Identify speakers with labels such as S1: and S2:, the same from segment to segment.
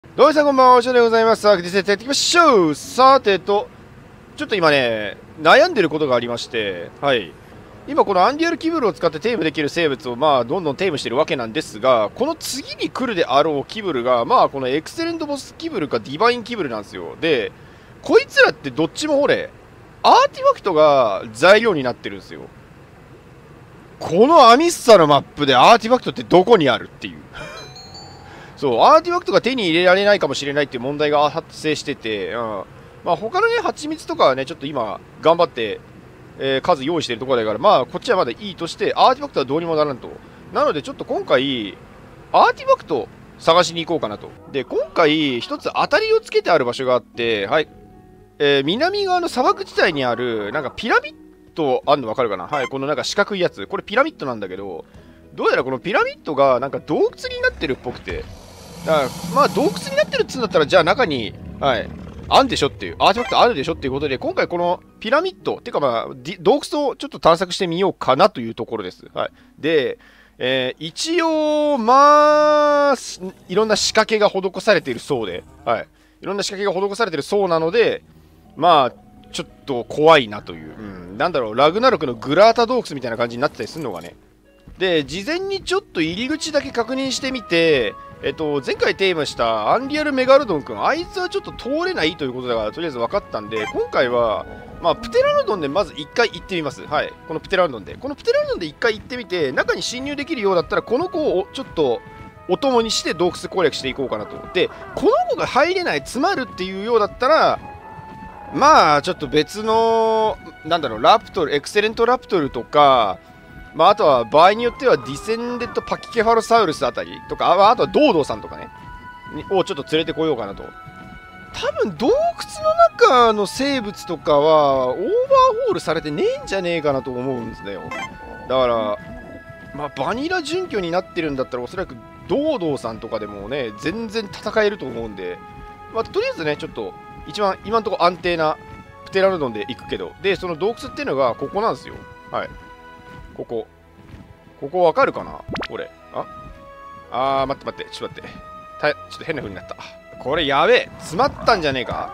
S1: どうも皆さんこんばんは、おしょうでございます。さあ、実践やっていきましょう。さてと、ちょっと今ね、悩んでることがありまして、はい。今このアンディアルキブルを使ってテームできる生物をどんどんテームしてるわけなんですが、この次に来るであろうキブルが、このエクセレントボスキブルかディバインキブルなんですよ。で、こいつらってどっちもほれ、アーティファクトが材料になってるんですよ。このアミッサのマップでアーティファクトってどこにあるっていう。そう、アーティファクトが手に入れられないかもしれないっていう問題が発生してて、他のね、蜂蜜とかはね、ちょっと今、頑張って、数用意してるところだから、こっちはまだいいとして、アーティファクトはどうにもならんと。なので、ちょっと今回、アーティファクト探しに行こうかなと。で、今回、一つ当たりをつけてある場所があって、はい。南側の砂漠地帯にある、なんかピラミッドあるの分かるかな。はい、このなんか四角いやつ。これピラミッドなんだけど、どうやらこのピラミッドがなんか洞窟になってるっぽくて、だから洞窟になってるっつうんだったら、じゃあ中に、はい、あんでしょっていう、アーティファクトあるでしょっていうことで、今回このピラミッド、てか洞窟をちょっと探索してみようかなというところです。はい。で、一応、いろんな仕掛けが施されているそうで、はい。いろんな仕掛けが施されているそうなので、ちょっと怖いなという、なんだろう、ラグナロクのグラータ洞窟みたいな感じになってたりするのがね。で、事前にちょっと入り口だけ確認してみて、前回テーマしたアンリアルメガルドン君、あいつはちょっと通れないということだから、とりあえず分かったんで、今回は、プテラノドンでまず1回行ってみます。はい。このプテラノドンで。このプテラノドンで1回行ってみて、中に侵入できるようだったら、この子をちょっとお供にして洞窟攻略していこうかなと。で、この子が入れない、詰まるっていうようだったら、ちょっと別の、なんだろう、ラプトル、エクセレントラプトルとか、あとは場合によってはディセンデッドパキケファロサウルスあたりとか、あとはドードーさんとかね、をちょっと連れてこようかなと。多分洞窟の中の生物とかはオーバーホールされてねえんじゃねえかなと思うんですよ。だから、バニラ準拠になってるんだったらおそらくドードーさんとかでもね、全然戦えると思うんで、とりあえずね、ちょっと一番今のところ安定なプテラノドンで行くけど、で、その洞窟っていうのがここなんですよ。はい。ここわかるかなこれ。待って。ちょっと変な風になった。これやべえ。詰まったんじゃねえか。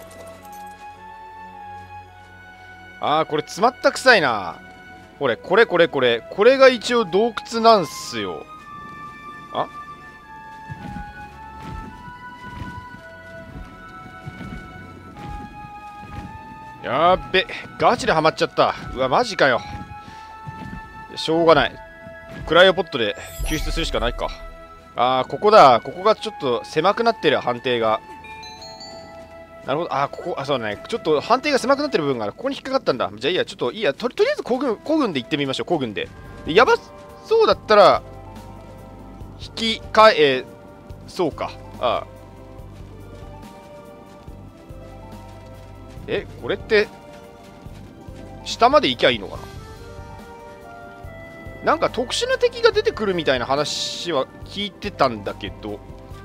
S1: これ詰まったくさいな。これが一応洞窟なんすよ。やっべ。ガチでハマっちゃった。うわ、マジかよ。しょうがない。クライオポットで救出するしかないか。ここだ。ここがちょっと狭くなってる、判定が。なるほど。そうだね。ちょっと判定が狭くなってる部分がある。ここに引っかかったんだ。じゃあいいや、ちょっといいや。とりあえず古軍で行ってみましょう。古軍で。やばそうだったら、引き換え、そうか。これって、下まで行きゃいいのかな。なんか特殊な敵が出てくるみたいな話は聞いてたんだけど、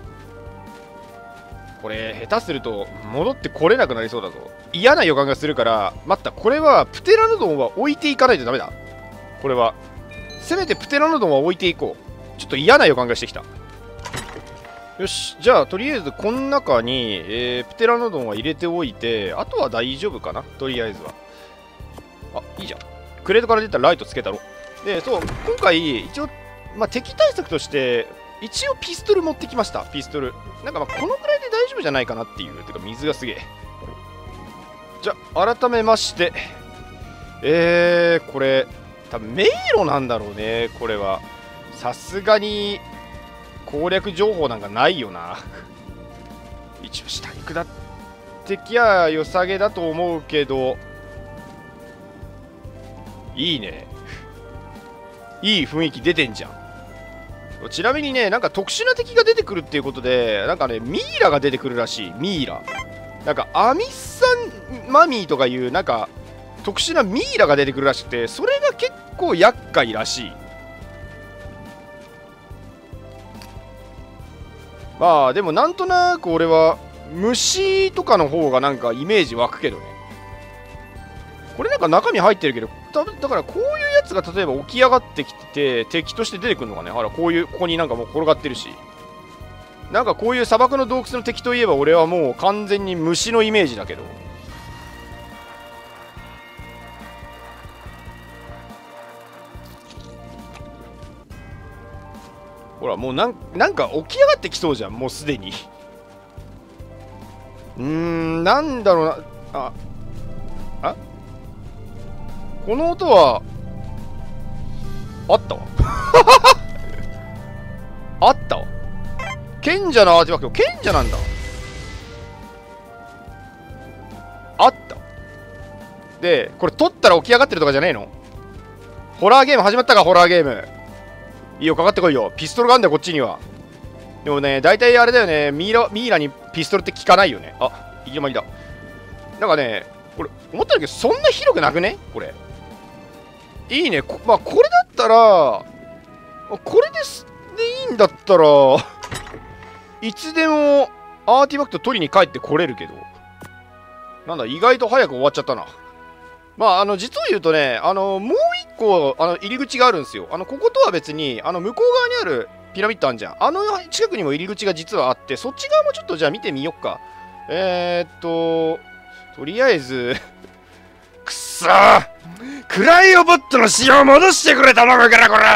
S1: これ下手すると戻ってこれなくなりそうだぞ。嫌な予感がするから、待った、これはプテラノドンは置いていかないとダメだ。これはせめてプテラノドンは置いていこう。ちょっと嫌な予感がしてきた。よし、じゃあとりあえずこの中に、プテラノドンは入れておいて、あとは大丈夫かな。とりあえずは。いいじゃん。クレートから出たライトつけたろ。で、そう、今回、一応、敵対策として、一応ピストル持ってきました、ピストル。なんかこのくらいで大丈夫じゃないかなっていう。てか、水がすげえ。じゃあ、改めまして、これ、多分迷路なんだろうね、これは。さすがに、攻略情報なんかないよな。一応、下に下ってきゃ良さげだと思うけど、いいね。いい雰囲気出てんじゃん。ちなみにね、なんか特殊な敵が出てくるっていうことで、なんかね、ミイラが出てくるらしい。ミイラ。なんか、アミッサンマミーとかいう、なんか、特殊なミイラが出てくるらしくて、それが結構厄介らしい。でもなんとなく俺は、虫とかの方がなんかイメージ湧くけどね。これなんか中身入ってるけど、だからこういうやつが例えば起き上がってきて敵として出てくるのかね。ここになんかもう転がってるし。 なんかこういう砂漠の洞窟の敵といえば俺はもう完全に虫のイメージだけど。ほらもうなんか起き上がってきそうじゃん、もうすでに。なんだろうな。この音はあったわあったわ。賢者のアーティファクト、賢者なんだ。あった。でこれ取ったら起き上がってるとかじゃねえの？ホラーゲーム始まったか、ホラーゲーム。いいよ、かかってこいよ。ピストルがあんだよこっちには。でもね、大体あれだよね、ミイラにピストルって効かないよね。あ、いきなりだ。なんかね、これ思ったんだけど、そんな広くなくねこれ。いいね。まあこれだったら、これですでいいんだったらいつでもアーティファクト取りに帰ってこれるけど、なんだ、意外と早く終わっちゃったな。まあ、実を言うとね、もう一個、入り口があるんですよ。こことは別に、向こう側にあるピラミッドあんじゃん。近くにも入り口が実はあって、そっち側もちょっとじゃあ見てみよっか。とりあえず、くっそー、クライオボットの仕様戻してくれ、頼むからこれ。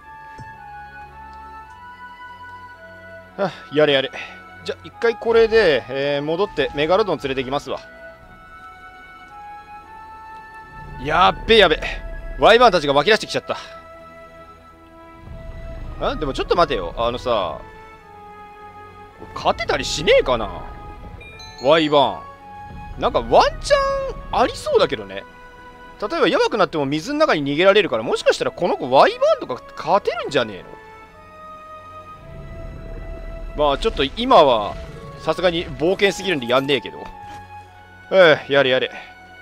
S1: はあ、やれやれ。じゃあ一回これで、戻ってメガロドン連れてきますわ。やっべえやべえ、ワイバーンたちが湧き出してきちゃった。でもちょっと待てよ、勝てたりしねえかな、ワイバーン。なんかワンチャンありそうだけどね。例えばやばくなっても水の中に逃げられるから、もしかしたらこの子ワイバーンとか勝てるんじゃねえの。まあちょっと今はさすがに冒険すぎるんでやんねえけど、やれやれ。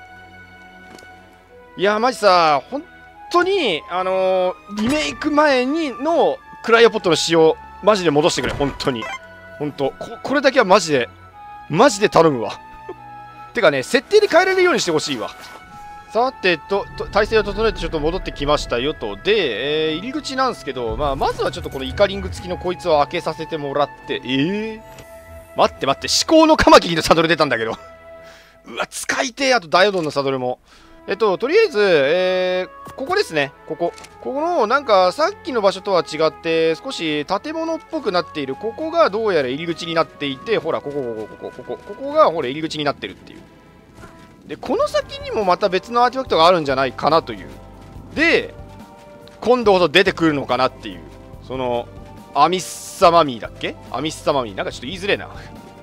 S1: いやマジさ、本当にリメイク前のクライオポットの仕様マジで戻してくれ、本当に。本当これだけはマジで頼むわてかね、設定で変えられるようにしてほしいわ。さて体勢を整えてちょっと戻ってきましたよと。で、入り口なんですけど、まずはちょっとこのイカリング付きのこいつを開けさせてもらって、待って、思考のカマキリのサドル出たんだけどうわ、使いてー。あとダイオドンのサドルも。とりあえず、ここですね。ここの、なんか、さっきの場所とは違って、少し建物っぽくなっている。ここがどうやら入り口になっていて、ほら、ここが、ほら、入り口になってるっていう。で、この先にもまた別のアーティファクトがあるんじゃないかなという。で、今度こそ出てくるのかなっていう。その、アミッサマミーだっけ？アミッサマミー。なんかちょっと言いづれえな。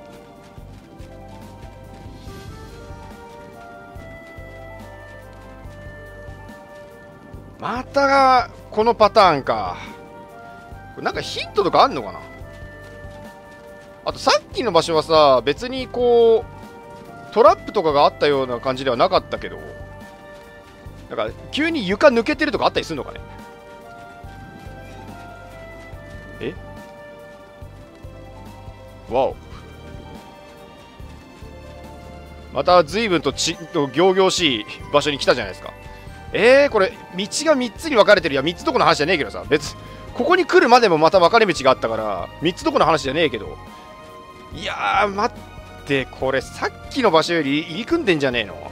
S1: またこのパターンか。なんかヒントとかあんのかな。あとさっきの場所はさ、別にこうトラップとかがあったような感じではなかったけど、なんか急に床抜けてるとかあったりするのかね。わお、また随分と仰々しい場所に来たじゃないですか。これ道が3つに分かれてる。いや3つどこの話じゃねえけどさ、ここに来るまでもまた分かれ道があったから3つどこの話じゃねえけど、いやー待って、これさっきの場所より入り組んでんじゃねえの。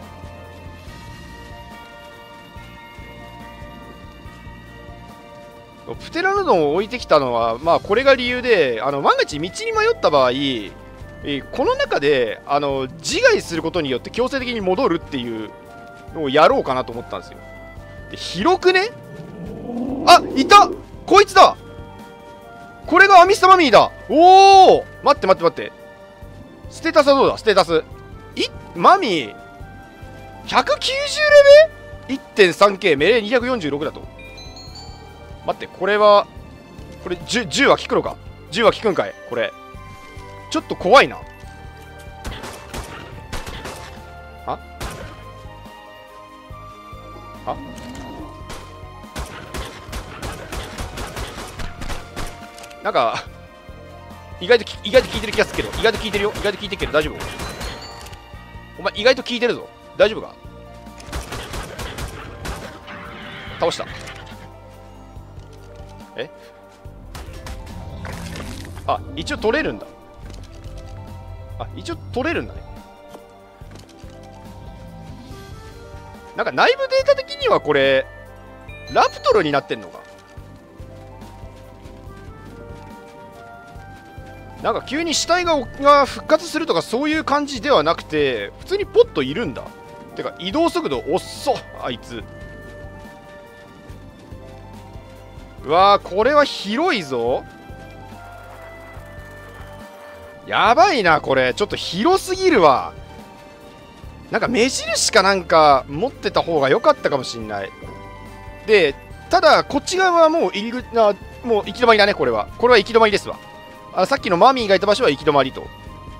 S1: プテラノドンを置いてきたのはまあこれが理由で、万が一道に迷った場合、この中で自害することによって強制的に戻るっていうのをやろうかなと思ったんですよ。で、広くね。あ、いた、こいつだ。これがアミスタマミーだ。おお、待ってステータスはどうだ。ステータスマミー 190 レベル 1.3K メレー246だと。待って、これ 10は効くのか。10は効くんかい。これちょっと怖いな。なんか意外と効いてる気がするけど、意外と効いてるよ。意外と効いてるけど大丈夫？お前意外と効いてるぞ。大丈夫か？倒した。一応取れるんだ。 あ、一応取れるんだね。なんか内部データ的にはこれラプトルになってんのか。なんか急に死体が復活するとかそういう感じではなくて、普通にポッといるんだ。てか移動速度遅っ、あいつ。うわー、これは広いぞ。やばいな、これちょっと広すぎるわ。なんか目印かなんか持ってた方が良かったかもしんない。で、ただこっち側はもう入り口、もう行き止まりだね。これは行き止まりですわ。さっきのマミーがいた場所は行き止まりと。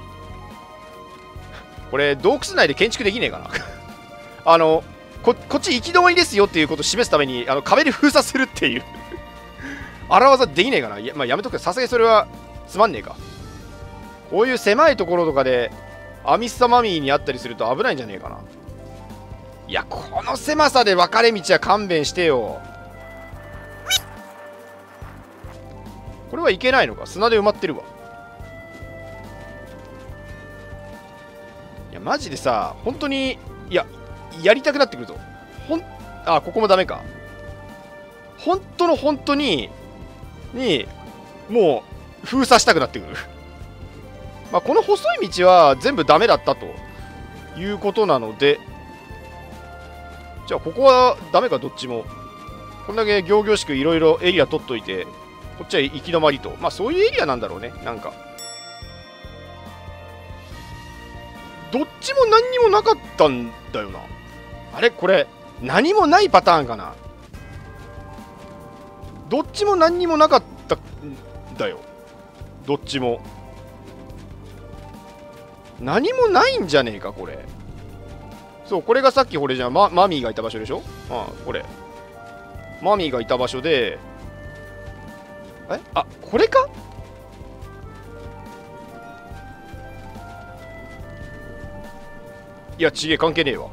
S1: これ洞窟内で建築できねえかなこっち行き止まりですよっていうことを示すために壁で封鎖するっていう荒技できねえかな。まあ、やめとく。さすがにそれはつまんねえか。こういう狭いところとかでアミッサマミーにあったりすると危ないんじゃねえかな。いや、この狭さで分かれ道は勘弁してよ。これはいけないのか。砂で埋まってるわ。いやマジでさ、本当に、いや、やりたくなってくるぞ。ここもダメか。本当にもう封鎖したくなってくるまあこの細い道は全部ダメだったということなので、じゃあここはダメか。どっちもこんだけ仰々しくいろいろエリア取っといて、こっちは行き止まりと。まあそういうエリアなんだろうね。なんかどっちも何にもなかったんだよな。あれこれ何もないパターンかな。どっちも何にもなかったんだよ。どっちも何もないんじゃねえかこれ。そう、これがさっきこれじゃマミーがいた場所でしょ。これマミーがいた場所で、これか。いやちげえ、関係ねえわ。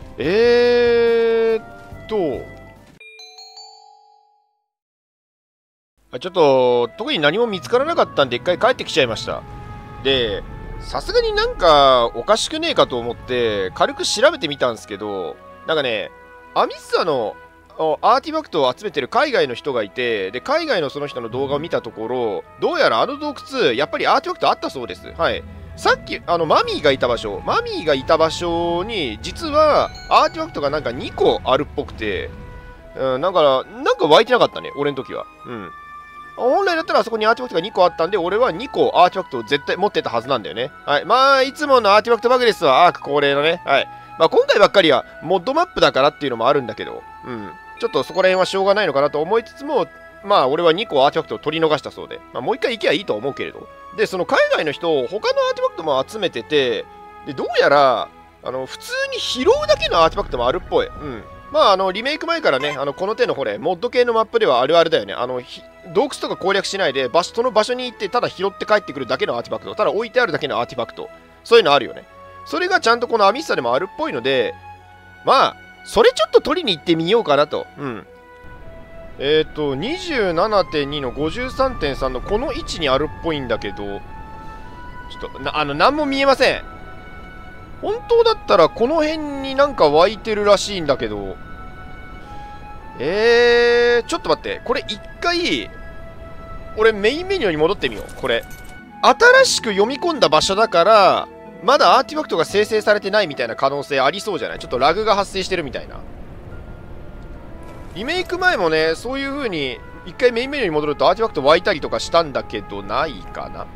S1: ちょっと特に何も見つからなかったんで一回帰ってきちゃいました。で、さすがになんかおかしくねえかと思って軽く調べてみたんですけど、なんかね、アミッサのアーティファクトを集めてる海外の人がいて、で海外のその人の動画を見たところ、どうやらあの洞窟やっぱりアーティファクトあったそうです。はい。さっきマミーがいた場所に実はアーティファクトがなんか2個あるっぽくて、なんか湧いてなかったね、俺の時は。本来だったらあそこにアーティファクトが2個あったんで、俺は2個アーティファクトを絶対持ってたはずなんだよね。はい。まあ、いつものアーティファクトバグですわ。アーク恒例のね。はい。まあ、今回ばっかりはモッドマップだからっていうのもあるんだけど、ちょっとそこら辺はしょうがないのかなと思いつつも、まあ、俺は2個アーティファクトを取り逃したそうで、まあ、もう一回行けばいいと思うけれど。で、その海外の人、他のアーティファクトも集めてて、で、どうやら、普通に拾うだけのアーティファクトもあるっぽい。まあ、リメイク前からね、この手のモッド系のマップではあるあるだよね。洞窟とか攻略しないで、その場所に行って、ただ拾って帰ってくるだけのアーティファクト、ただ置いてあるだけのアーティファクト、そういうのあるよね。それがちゃんとこのアミッサでもあるっぽいので、まあ、それちょっと取りに行ってみようかなと。27.2 の 53.3 のこの位置にあるっぽいんだけど、ちょっと、なんも見えません。本当だったらこの辺になんか湧いてるらしいんだけど、ちょっと待って。これ一回、俺メインメニューに戻ってみよう。これ。新しく読み込んだ場所だから、まだアーティファクトが生成されてないみたいな可能性ありそうじゃない？ちょっとラグが発生してるみたいな。リメイク前もね、そういう風に、一回メインメニューに戻るとアーティファクト湧いたりとかしたんだけど、ないかな。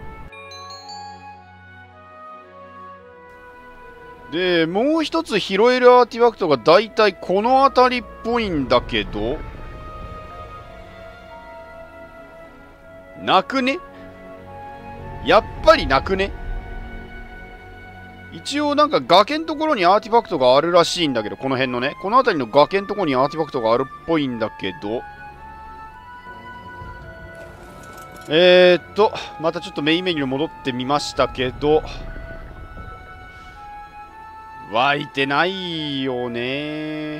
S1: で、もう一つ拾えるアーティファクトがだいたいこの辺りっぽいんだけど、なくね？やっぱりなくね？一応なんか崖のところにアーティファクトがあるらしいんだけど、この辺のね、この辺りの崖のところにアーティファクトがあるっぽいんだけど、またちょっとメインメニューに戻ってみましたけど、湧いてないよね。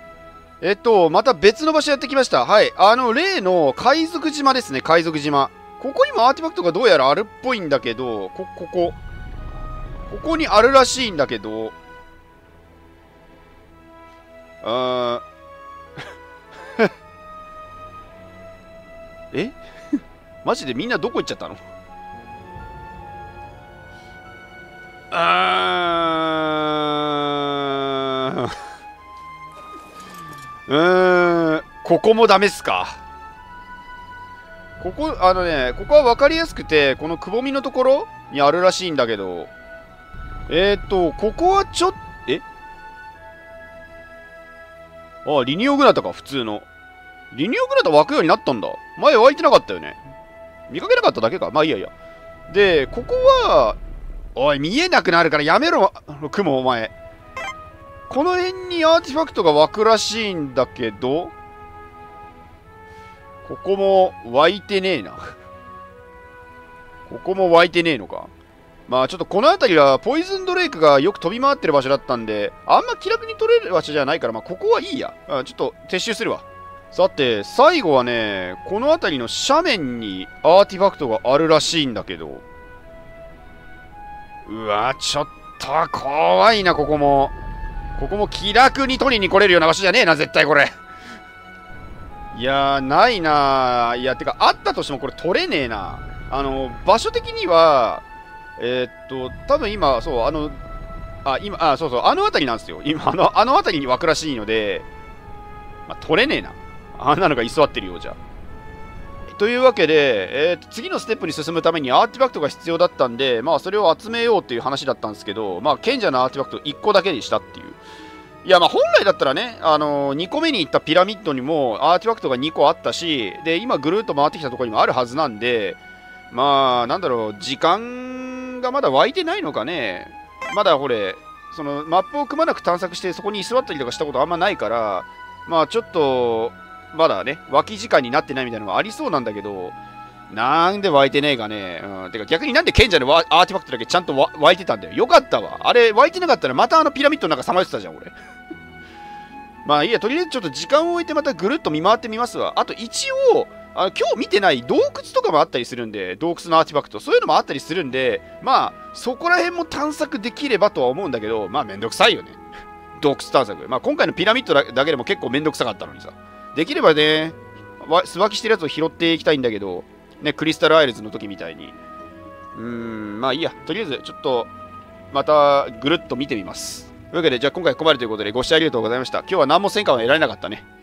S1: また別の場所やってきました。はい。例の海賊島ですね、海賊島。 ここにもアーティファクトがどうやらあるっぽいんだけど、ここにあるらしいんだけど、えマジでみんなどこ行っちゃったの？ここもダメっすか。ここは分かりやすくて、このくぼみのところにあるらしいんだけど、ここはちょっと、リニオグナタか、普通の。リニオグナタ湧くようになったんだ。前湧いてなかったよね。見かけなかっただけか。まあいいやいや。で、ここは、おい、見えなくなるからやめろ、雲、お前。この辺にアーティファクトが湧くらしいんだけど、ここも湧いてねえな。ここも湧いてねえのか。まあちょっとこの辺りはポイズンドレイクがよく飛び回ってる場所だったんで、あんま気楽に取れる場所じゃないから、まあここはいいや。ちょっと撤収するわ。さて、最後はね、この辺りの斜面にアーティファクトがあるらしいんだけど。うわ、ちょっと怖いな、ここも。ここも気楽に取りに来れるような場所じゃねえな、絶対これ。いやー、ないなー。いや、てか、あったとしてもこれ取れねえな。場所的には、多分今、そう、そうそう、あの辺りなんですよ。今、あの辺りに湧くらしいので、まあ、取れねえな。あんなのが居座ってるようじゃ。というわけで、次のステップに進むためにアーティファクトが必要だったんで、まあ、それを集めようっていう話だったんですけど、まあ、賢者のアーティファクト1個だけにしたっていう。いや、まあ、本来だったらね、2個目に行ったピラミッドにもアーティファクトが2個あったし、で、今ぐるっと回ってきたところにもあるはずなんで、まあ、なんだろう、時間がまだ湧いてないのかね。まだこれ、そのマップをくまなく探索してそこに居座ったりとかしたことあんまないから、まあちょっと、まだね、湧き時間になってないみたいなのがありそうなんだけど、なんで湧いてねえかね。てか逆になんで賢者のアーティファクトだけちゃんと湧いてたんだよ。よかったわ。あれ、湧いてなかったらまたピラミッドの中さまよってたじゃん、俺。まあいいや、とりあえずちょっと時間を置いてまたぐるっと見回ってみますわ。あと一応、今日見てない洞窟とかもあったりするんで、洞窟のアーティファクト、そういうのもあったりするんで、まあ、そこら辺も探索できればとは思うんだけど、まあめんどくさいよね。洞窟探索。まあ今回のピラミッドだけでも結構めんどくさかったのにさ。できればね、素湧きしてるやつを拾っていきたいんだけど、ね、クリスタルアイルズの時みたいに。まあいいや。とりあえず、ちょっと、またぐるっと見てみます。というわけで、じゃあ今回ここまでということでご視聴ありがとうございました。今日は何も戦果は得られなかったね。